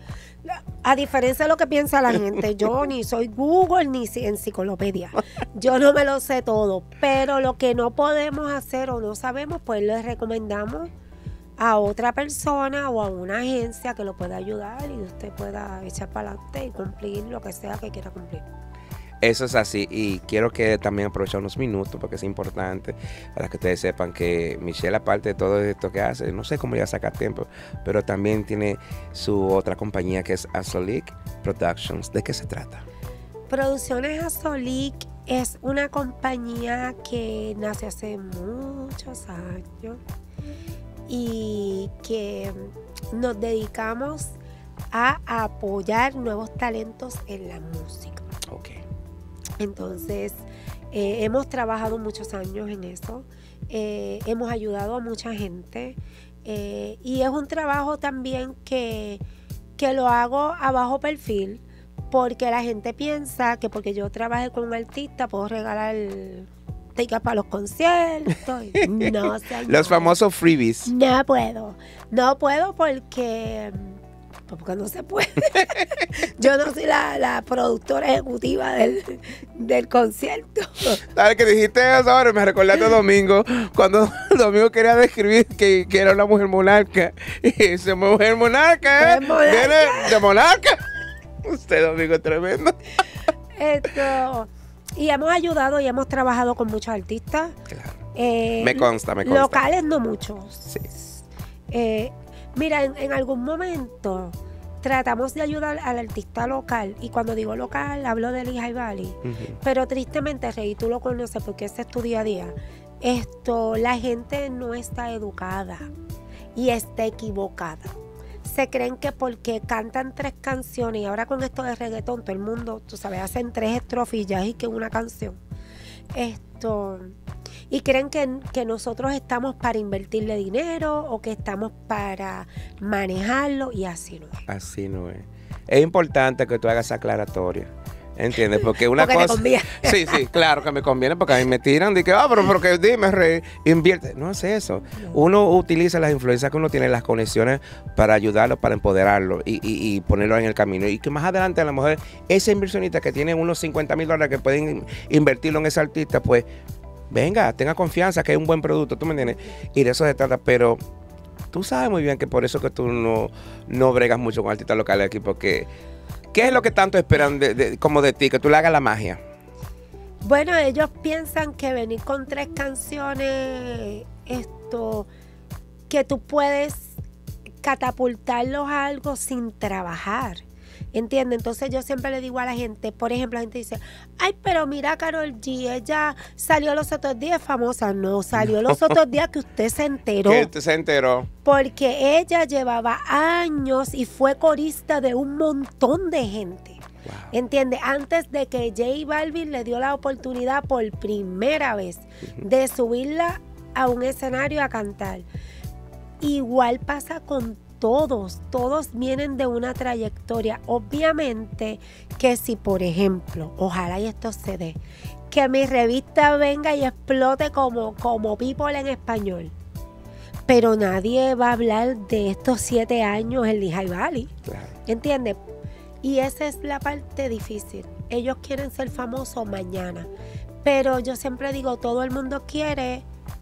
a diferencia de lo que piensa la gente, yo ni soy Google ni enciclopedia. Yo no me lo sé todo, pero lo que no podemos hacer o no sabemos, pues les recomendamos a otra persona o a una agencia que lo pueda ayudar y usted pueda echar para adelante y cumplir lo que sea que quiera cumplir. Eso es así, y quiero que también aprovechar unos minutos porque es importante para que ustedes sepan que Michelle, aparte de todo esto que hace, no sé cómo ella saca tiempo, pero también tiene su otra compañía que es Azolic Productions. ¿De qué se trata? Producciones Azolic es una compañía que nace hace muchos años y que nos dedicamos a apoyar nuevos talentos en la música. Okay. Entonces, eh, hemos trabajado muchos años en eso, eh, hemos ayudado a mucha gente eh, y es un trabajo también que, que lo hago a bajo perfil porque la gente piensa que porque yo trabajé con un artista puedo regalar tickets para los conciertos. No, señor. Los famosos freebies. No puedo, no puedo porque... porque no se puede. Yo no soy la, la productora ejecutiva del, del concierto. ¿Sabes que dijiste eso ahora? Me recordaste a Domingo, cuando Domingo quería describir que, que era una mujer monarca. Y dice, mujer monarca, ¿eh? monarca. Viene de monarca. Usted, Domingo, es tremendo. Esto, y hemos ayudado y hemos trabajado con muchos artistas. Claro. Eh, me consta, me consta. Locales no muchos. Sí. Eh, Mira, en, en algún momento tratamos de ayudar al artista local, y cuando digo local hablo de Lehigh Valley, uh-huh. Pero tristemente, Rey, tú lo conoces porque ese es tu día a día, esto, la gente no está educada y está equivocada. Se creen que porque cantan tres canciones, y ahora con esto de reggaetón, todo el mundo, tú sabes, hacen tres estrofillas y que una canción. Esto... Y creen que, que nosotros estamos para invertirle dinero o que estamos para manejarlo, y así no es. Así no es. Es importante que tú hagas aclaratoria. ¿Entiendes? Porque una porque cosa... te conviene. Sí, sí, claro que me conviene porque a mí me tiran de que, ah, pero, pero que dime, re, invierte. No es eso. Uno utiliza las influencias que uno tiene, las conexiones para ayudarlo, para empoderarlo y, y, y ponerlo en el camino. Y que más adelante a lo mejor ese inversionista que tiene unos cincuenta mil dólares que pueden invertirlo en ese artista, pues venga, tenga confianza que es un buen producto, ¿tú me entiendes? Y de eso se trata, pero tú sabes muy bien que por eso que tú no, no bregas mucho con artistas locales aquí, porque ¿qué es lo que tanto esperan de, de, como de ti? Que tú le hagas la magia. Bueno, ellos piensan que venir con tres canciones, esto, que tú puedes catapultarlos a algo sin trabajar. ¿Entiendes? Entonces yo siempre le digo a la gente, por ejemplo, la gente dice, ay, pero mira Karol G, ella salió los otros días famosa. No, salió no. los otros días que usted se enteró. Que usted se enteró. Porque ella llevaba años y fue corista de un montón de gente. Wow. ¿Entiendes? Antes de que J Balvin le dio la oportunidad por primera vez uh-huh. de subirla a un escenario a cantar. Igual pasa con todos, todos vienen de una trayectoria. Obviamente que si, por ejemplo, ojalá y esto se dé, que mi revista venga y explote como, como People en español, pero nadie va a hablar de estos siete años en Lehigh Valley. Claro. ¿Entiendes? Y esa es la parte difícil. Ellos quieren ser famosos mañana, pero yo siempre digo, todo el mundo quiere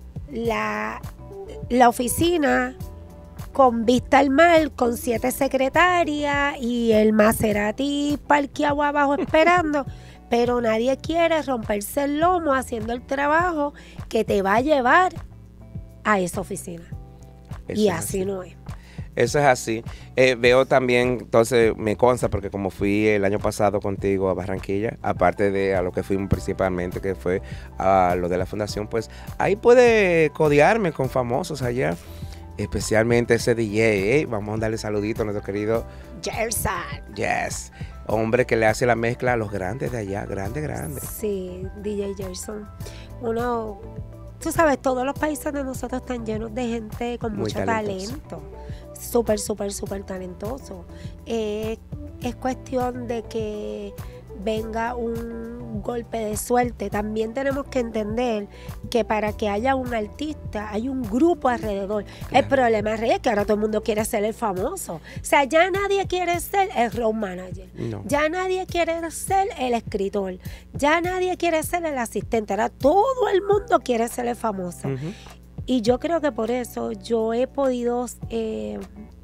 la, la oficina con vista al mar, con siete secretarias y el Maserati parqueado abajo esperando, pero nadie quiere romperse el lomo haciendo el trabajo que te va a llevar a esa oficina. Eso y así, así no es. Eso es así. Eh, veo también, entonces me consta, porque como fui el año pasado contigo a Barranquilla, aparte de a lo que fuimos principalmente, que fue a lo de la fundación, pues ahí puede codearme con famosos allá. Especialmente ese D J, ¿eh? Vamos a darle saludito a nuestro querido Gerson. Yes, hombre que le hace la mezcla a los grandes de allá, grande, grande. Sí, D J Gerson. Uno, tú sabes, todos los países de nosotros están llenos de gente con Muy mucho talentoso. talento. Súper, súper, súper talentoso. Eh, es cuestión de que venga un golpe de suerte. También tenemos que entender que para que haya un artista hay un grupo alrededor. Claro. El problema es que ahora todo el mundo quiere ser el famoso. O sea, ya nadie quiere ser el road manager. No. Ya nadie quiere ser el escritor. Ya nadie quiere ser el asistente. Ahora todo el mundo quiere ser el famoso. Uh-huh. Y yo creo que por eso yo he podido eh,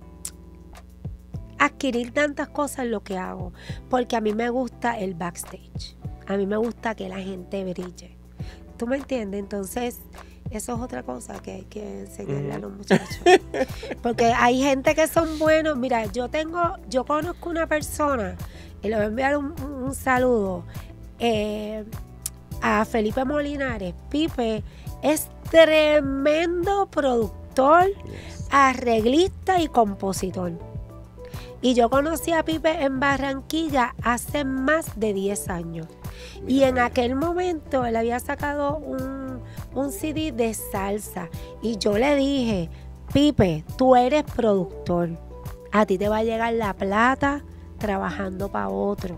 adquirir tantas cosas en lo que hago, porque a mí me gusta el backstage, a mí me gusta que la gente brille, ¿tú me entiendes? Entonces eso es otra cosa que hay que enseñarle a los muchachos, porque hay gente que son buenos. Mira, yo tengo, yo conozco una persona y le voy a enviar un, un saludo eh, a Felipe Molinares. Pipe es tremendo productor, yes. arreglista y compositor. Y yo conocí a Pipe en Barranquilla hace más de diez años. Mira, y en mira. aquel momento él había sacado un, un C D de salsa. Y yo le dije, Pipe, tú eres productor. A ti te va a llegar la plata trabajando para otro.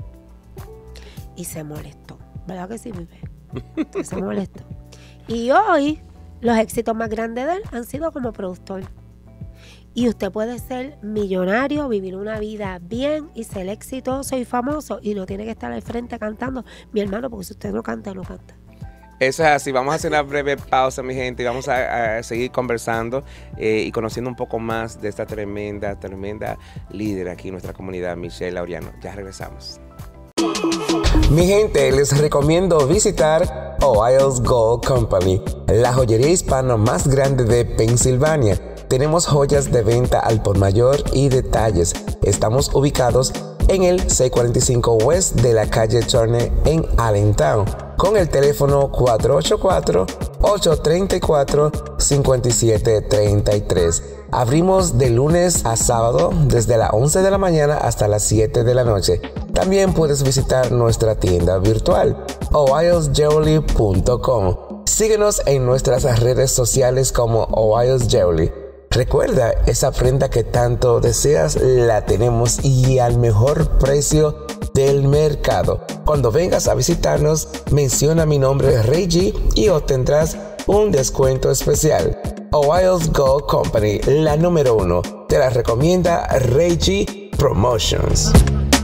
Y se molestó. ¿Verdad que sí, Pipe? Se molestó. Y hoy los éxitos más grandes de él han sido como productor. Y usted puede ser millonario, vivir una vida bien y ser exitoso y famoso y no tiene que estar al frente cantando, mi hermano, porque si usted no canta, no canta. Eso es así. Vamos a hacer una breve pausa, mi gente, y vamos a, a seguir conversando eh, y conociendo un poco más de esta tremenda, tremenda líder aquí en nuestra comunidad, Michelle Laureano. Ya regresamos. Mi gente, les recomiendo visitar O'Hiles Gold Company, la joyería hispana más grande de Pensilvania. Tenemos joyas de venta al por mayor y detalles. Estamos ubicados en el seiscientos cuarenta y cinco West de la calle Turner en Allentown, con el teléfono cuatro ocho cuatro, ocho tres cuatro, cinco siete tres tres. Abrimos de lunes a sábado desde las once de la mañana hasta las siete de la noche. También puedes visitar nuestra tienda virtual, O'Hiles Jewelry punto com. Síguenos en nuestras redes sociales como O'Hiles Jewelry. Recuerda, esa prenda que tanto deseas la tenemos y al mejor precio del mercado. Cuando vengas a visitarnos, menciona mi nombre Reggie y obtendrás un descuento especial. O'Hiles Gold Company, la número uno, te la recomienda Reggie Promotions.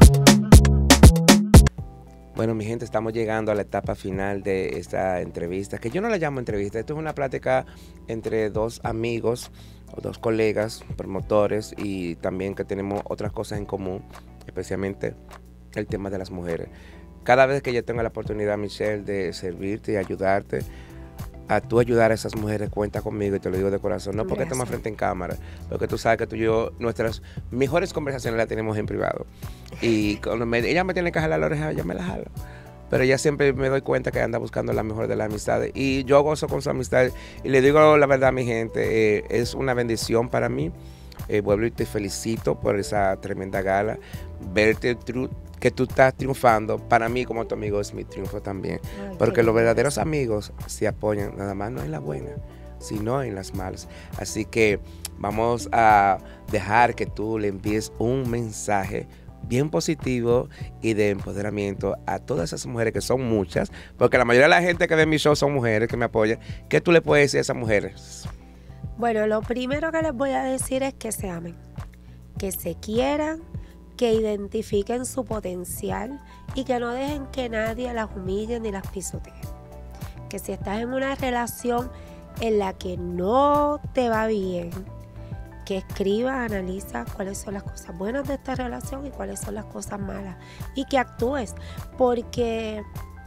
Bueno, mi gente, estamos llegando a la etapa final de esta entrevista, que yo no la llamo entrevista, esto es una plática entre dos amigos, o dos colegas, promotores, y también que tenemos otras cosas en común, especialmente el tema de las mujeres. Cada vez que yo tengo la oportunidad, Michelle, de servirte y ayudarte, a tú ayudar a esas mujeres, cuenta conmigo y te lo digo de corazón, no porque estemos frente en cámara, porque tú sabes que tú y yo, nuestras mejores conversaciones las tenemos en privado. Y cuando me, ella me tiene que jalar la oreja, yo me la jalo. Pero ella siempre me doy cuenta que anda buscando la mejor de las amistades. Y yo gozo con su amistad. Y le digo la verdad a mi gente, eh, es una bendición para mí. Eh, vuelvo y te felicito por esa tremenda gala. Verte que tú estás triunfando, para mí como tu amigo es mi triunfo también. Ay, porque los verdaderos amigos se apoyan nada más no en la buena, sino en las malas. Así que vamos a dejar que tú le envíes un mensaje bien positivo y de empoderamiento a todas esas mujeres, que son muchas, porque la mayoría de la gente que ve mi show son mujeres que me apoyan. ¿Qué tú le puedes decir a esas mujeres? Bueno, lo primero que les voy a decir es que se amen, que se quieran, que identifiquen su potencial y que no dejen que nadie las humille ni las pisotee. Que si estás en una relación en la que no te va bien, que escribas, analiza cuáles son las cosas buenas de esta relación y cuáles son las cosas malas, y que actúes, porque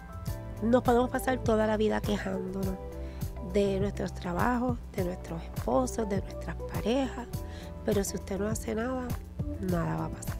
nos podemos pasar toda la vida quejándonos de nuestros trabajos, de nuestros esposos, de nuestras parejas, pero si usted no hace nada, nada va a pasar.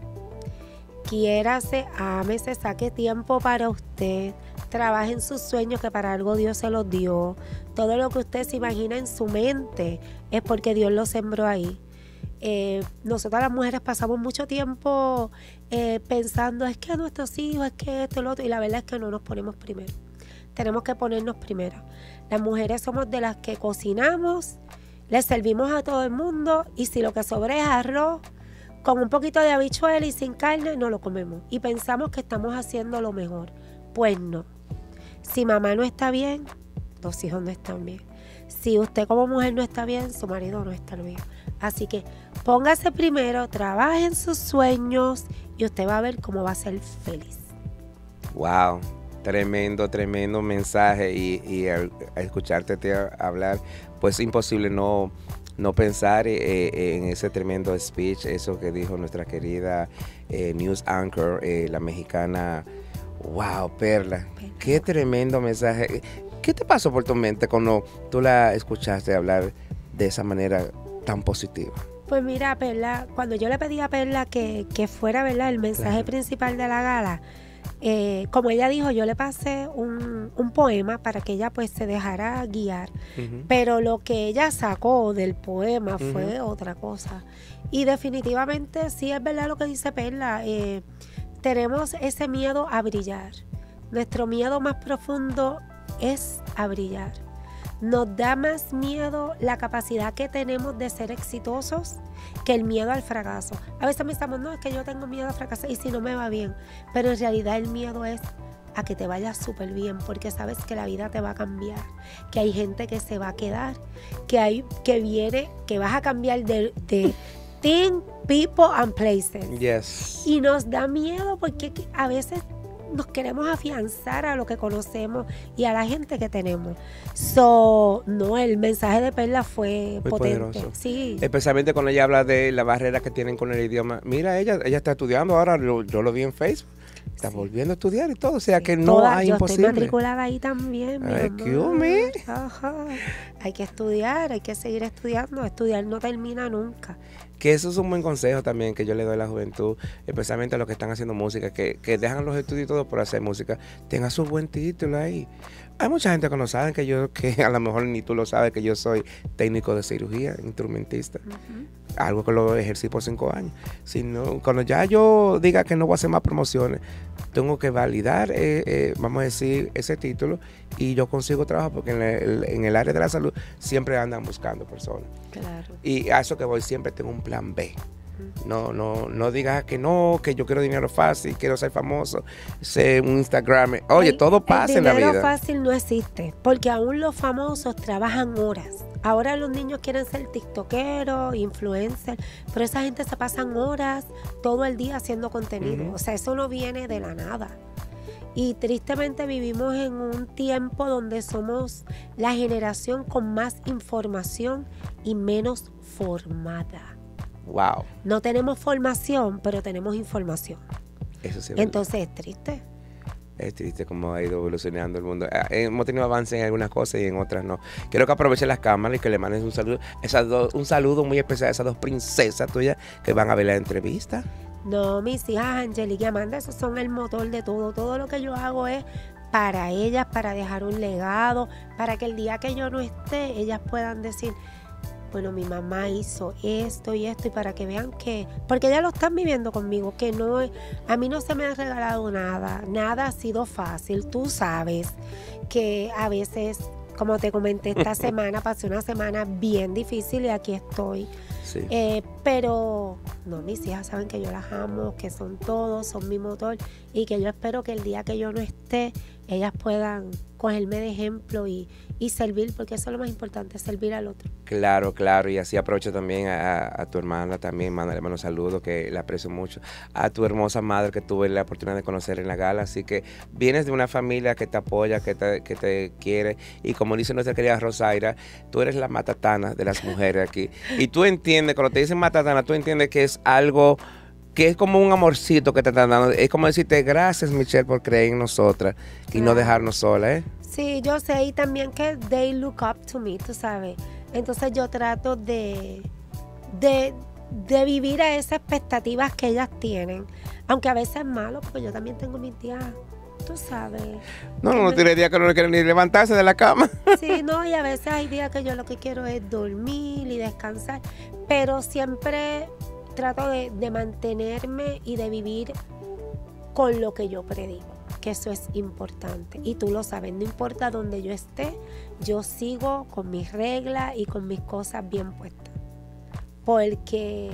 Quiérase, ámese, saque tiempo para usted, trabaje en sus sueños, que para algo Dios se los dio. Todo lo que usted se imagina en su mente es porque Dios lo sembró ahí. Eh, nosotras las mujeres pasamos mucho tiempo eh, pensando, es que nuestros hijos, es que esto, lo otro, y la verdad es que no nos ponemos primero. Tenemos que ponernos primero. Las mujeres somos de las que cocinamos, le servimos a todo el mundo, y si lo que sobra es arroz, con un poquito de habichuela y sin carne, no lo comemos. Y pensamos que estamos haciendo lo mejor. Pues no. Si mamá no está bien, los hijos no están bien. Si usted como mujer no está bien, su marido no está bien. Así que póngase primero, trabaje en sus sueños y usted va a ver cómo va a ser feliz. Wow, tremendo, tremendo mensaje. Y, y al, al escucharte te hablar, pues es imposible no... no pensar eh, en ese tremendo speech, eso que dijo nuestra querida eh, news anchor, eh, la mexicana. Wow, Perla, qué tremendo mensaje. ¿Qué te pasó por tu mente cuando tú la escuchaste hablar de esa manera tan positiva? Pues mira, Perla, cuando yo le pedí a Perla que, que fuera, ¿verdad?, el mensaje claro. principal de la gala, Eh, como ella dijo, yo le pasé un, un poema para que ella pues se dejara guiar, uh-huh. pero lo que ella sacó del poema uh-huh. fue otra cosa. Y definitivamente sí es verdad lo que dice Perla, eh, tenemos ese miedo a brillar. Nuestro miedo más profundo es a brillar. Nos da más miedo la capacidad que tenemos de ser exitosos que el miedo al fracaso. A veces pensamos, no, es que yo tengo miedo a fracasar y si no me va bien. Pero en realidad el miedo es a que te vaya súper bien, porque sabes que la vida te va a cambiar, que hay gente que se va a quedar, que hay que viene, que vas a cambiar de, de thing, people and places. Yes. Y nos da miedo porque a veces nos queremos afianzar a lo que conocemos y a la gente que tenemos. So, no, el mensaje de Perla fue muy potente. Poderoso. Sí. Especialmente cuando ella habla de la barrera que tienen con el idioma. Mira, ella ella está estudiando ahora, lo, yo lo vi en Facebook. Está sí. volviendo a estudiar y todo, o sea sí. que no Toda, hay yo imposible. Yo estoy matriculada ahí también, mi Ay, ¿qué Ajá. Hay que estudiar, hay que seguir estudiando. Estudiar no termina nunca. Que eso es un buen consejo también que yo le doy a la juventud, especialmente a los que están haciendo música, que, que dejan los estudios y todo por hacer música. Tenga su buen título ahí. Hay mucha gente que no sabe que yo, que a lo mejor ni tú lo sabes, que yo soy técnico de cirugía, instrumentista. Uh-huh. Algo que lo ejercí por cinco años. Si no, cuando ya yo diga que no voy a hacer más promociones, tengo que validar, eh, eh, vamos a decir, ese título y yo consigo trabajo porque en el, en el área de la salud siempre andan buscando personas. Claro. Y a eso que voy, siempre tengo un plan B. Uh-huh. No, no, no digas que no, que yo quiero dinero fácil, quiero ser famoso, ser un Instagram. Oye, el, todo pasa en la vida. El dinero fácil no existe, porque aún los famosos trabajan horas. Ahora los niños quieren ser tiktokeros, influencers, pero esa gente se pasan horas todo el día haciendo contenido. Uh-huh. O sea, eso no viene de la nada. Y tristemente vivimos en un tiempo donde somos la generación con más información y menos formada. Wow. No tenemos formación, pero tenemos información. Eso sí. Entonces es triste. Es triste cómo ha ido evolucionando el mundo. Hemos tenido avances en algunas cosas y en otras no. Quiero que aprovechen las cámaras y que le mandes un saludo. Esas dos, un saludo muy especial a esas dos princesas tuyas que van a ver la entrevista. No, mis hijas Angélica y Amanda, esos son el motor de todo. Todo lo que yo hago es para ellas, para dejar un legado, para que el día que yo no esté, ellas puedan decir, bueno, mi mamá hizo esto y esto, y para que vean que, porque ellas lo están viviendo conmigo, que no, a mí no se me ha regalado nada, nada ha sido fácil. Tú sabes que a veces, como te comenté esta semana, pasé una semana bien difícil y aquí estoy. Sí. Eh, pero no, mis hijas saben que yo las amo, que son todos, son mi motor, y que yo espero que el día que yo no esté, ellas puedan cogerme de ejemplo y, y servir, porque eso es lo más importante, servir al otro. Claro, claro, y así aprovecho también a, a tu hermana, también mándale unos saludos, que la aprecio mucho, a tu hermosa madre que tuve la oportunidad de conocer en la gala, así que vienes de una familia que te apoya, que te, que te quiere, y como dice nuestra querida Rosaira, tú eres la matatana de las mujeres aquí, y tú entiendes, cuando te dicen matatana, tú entiendes que es algo que es como un amorcito que te están dando. Es como decirte gracias, Michelle, por creer en nosotras y claro, no dejarnos solas, ¿eh? Sí, yo sé, y también que they look up to me, tú sabes. Entonces yo trato de, de, de vivir a esas expectativas que ellas tienen. Aunque a veces es malo, porque yo también tengo mis días, tú sabes. No, no, no tiene días que no quieren ni levantarse de la cama. Sí, no, y a veces hay días que yo lo que quiero es dormir y descansar. Pero siempre trato de, de mantenerme y de vivir con lo que yo predigo, que eso es importante. Y tú lo sabes, no importa donde yo esté, yo sigo con mis reglas y con mis cosas bien puestas. Porque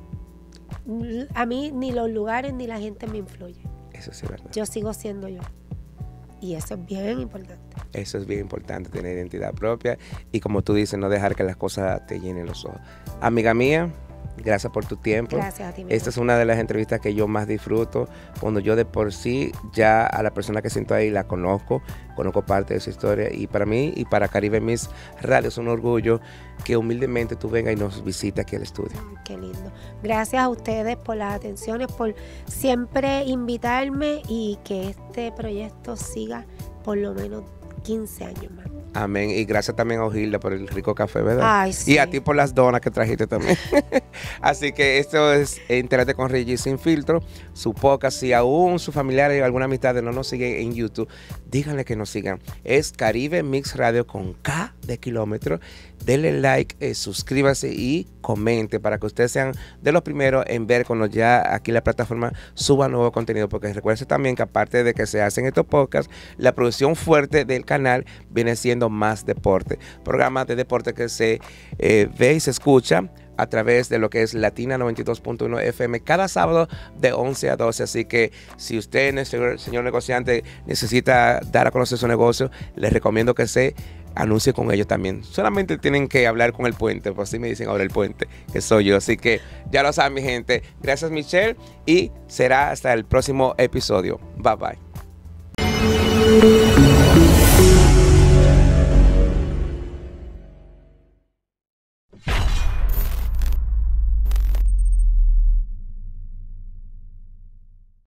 a mí ni los lugares ni la gente me influyen. Eso sí es verdad. Yo sigo siendo yo. Y eso es bien importante. Eso es bien importante, tener identidad propia. Y como tú dices, no dejar que las cosas te llenen los ojos. Amiga mía, gracias por tu tiempo. Gracias a ti. Esta es una de las entrevistas que yo más disfruto, cuando yo de por sí ya a la persona que siento ahí la conozco, conozco parte de su historia, y para mí y para Caribe Mix Radio es un orgullo que humildemente tú vengas y nos visites aquí al estudio. Ay, qué lindo. Gracias a ustedes por las atenciones, por siempre invitarme y que este proyecto siga por lo menos quince años más. Amén. Y gracias también a Ogilda por el rico café, ¿verdad? Ay, sí. Y a ti por las donas que trajiste también. Así que esto es Entérate con Reggie Sin Filtro, su podcast. Si aún sus familiares o alguna amistad no nos siguen en YouTube, díganle que nos sigan. Es Caribe Mix Radio con K de kilómetro. Denle like, eh, suscríbase y comente para que ustedes sean de los primeros en ver cuando ya aquí la plataforma suba nuevo contenido, porque recuerden también que aparte de que se hacen estos podcasts, la producción fuerte del canal viene siendo más deporte, programas de deporte que se eh, ve y se escucha a través de lo que es Latina noventa y dos punto uno F M cada sábado de once a doce. Así que si usted, señor, señor negociante, necesita dar a conocer su negocio, les recomiendo que se anuncie con ellos también. Solamente tienen que hablar con el puente, pues así me dicen ahora el puente, que soy yo. Así que ya lo saben, mi gente. Gracias, Michelle, y será hasta el próximo episodio. Bye bye.